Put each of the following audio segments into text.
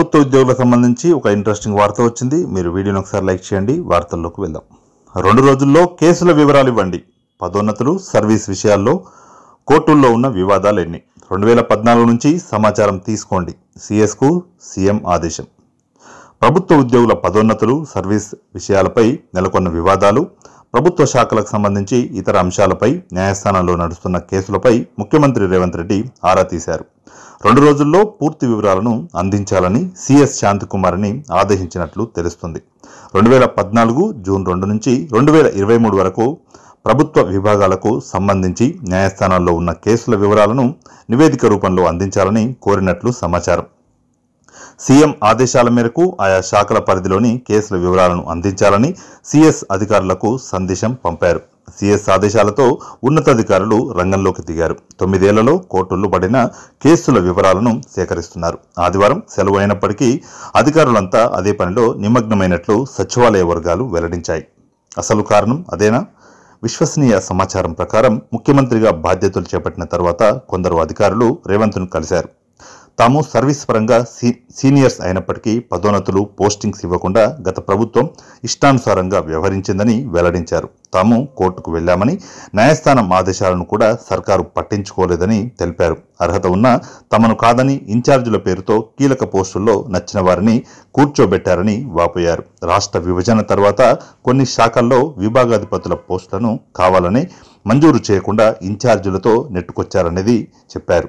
ప్రభుత్వ ఉద్యోగులకు సంబంధించి ఒక ఇంట్రెస్టింగ్ వార్త వచ్చింది. మీరు వీడియోని ఒకసారి లైక్ చేయండి. వార్తల్లోకి వెళ్దాం. 2 రోజుల్లో కేసుల వివరాలు ఇవ్వండి. పదోన్నతులు, సర్వీస్ విషయాల్లో కోర్టుల్లో ఉన్న వివాదాలు ఎన్ని? 2014 నుంచి సమాచారం తీసుకోండి. సిఎస్కు సీఎం ఆదేశం. ప్రభుత్వ ఉద్యోగుల పదోన్నతులు, సర్వీస్ విషయాలపై నెలకొన్న వివాదాలు, ప్రభుత్వ శాఖలకు సంబంధించి ఇతర అంశాలపై న్యాయస్థానంలో నడుస్తున్న కేసులపై ముఖ్యమంత్రి రేవంత్ రెడ్డి ఆరా తీశారు. 2 రోజుల్లో పూర్తి వివరాలను అందించాలని సిఎస్ శాంతికుమార్ని ఆదేశించినట్లు తెలుస్తుంది. 2014 జూన్ 2 నుంచి 2023 వరకు ప్రభుత్వ విభాగాలకు సంబంధించి న్యాయస్థానాల్లో ఉన్న కేసుల వివరాలను నివేదిక రూపంలో అందించాలని కోరినట్లు సమాచారం. సీఎం ఆదేశాల మేరకు ఆయా శాఖల పరిధిలోని కేసుల వివరాలను అందించాలని సిఎస్ అధికారులకు సందేశం పంపారు. సిఎస్ ఆదేశాలతో ఉన్నతాధికారులు రంగంలోకి దిగారు. 9 ఏళ్లలో కోర్టుల్లో పడిన కేసుల వివరాలను సేకరిస్తున్నారు. ఆదివారం సెలవు అయినప్పటికీ అధికారులంతా అదే పనిలో నిమగ్నమైనట్లు సచివాలయ వర్గాలు వెల్లడించాయి. అసలు కారణం అదేనా? విశ్వసనీయ సమాచారం ప్రకారం ముఖ్యమంత్రిగా బాధ్యతలు చేపట్టిన తర్వాత కొందరు అధికారులు రేవంత్ను కలిశారు. తాము సర్వీస్ పరంగా సీనియర్స్ అయినప్పటికీ పదోన్నతులు, పోస్టింగ్స్ ఇవ్వకుండా గత ప్రభుత్వం ఇష్టానుసారంగా వ్యవహరించిందని వెల్లడించారు. తాము కోర్టుకు వెళ్లామని, న్యాయస్థానం ఆదేశాలను కూడా సర్కారు పట్టించుకోలేదని తెలిపారు. అర్హత ఉన్నా తమను కాదని ఇన్ఛార్జీల పేరుతో కీలక పోస్టుల్లో నచ్చిన వారిని కూర్చోబెట్టారని వాపోయారు. రాష్ట్ర విభజన తర్వాత కొన్ని శాఖల్లో విభాగాధిపతుల పోస్టులను కావాలని మంజూరు చేయకుండా ఇన్ఛార్జీలతో నెట్టుకొచ్చారనేది చెప్పారు.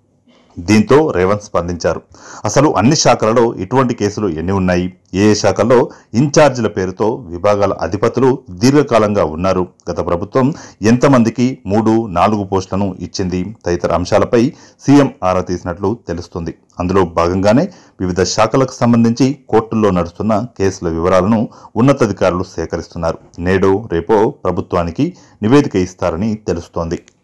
దీంతో రేవంత్ స్పందించారు. అసలు అన్ని శాఖలలో ఇటువంటి కేసులు ఎన్ని ఉన్నాయి? ఏ శాఖల్లో ఇన్ఛార్జీల పేరుతో విభాగాల అధిపతులు దీర్ఘకాలంగా ఉన్నారు? గత ప్రభుత్వం ఎంతమందికి 3-4 పోస్టులను ఇచ్చింది? తదితర అంశాలపై సీఎం ఆరా తీసినట్లు తెలుస్తుంది. అందులో భాగంగానే వివిధ శాఖలకు సంబంధించి కోర్టుల్లో నడుస్తున్న కేసుల వివరాలను ఉన్నతాధికారులు సేకరిస్తున్నారు. నేడో రేపో ప్రభుత్వానికి నివేదిక ఇస్తారని తెలుస్తోంది.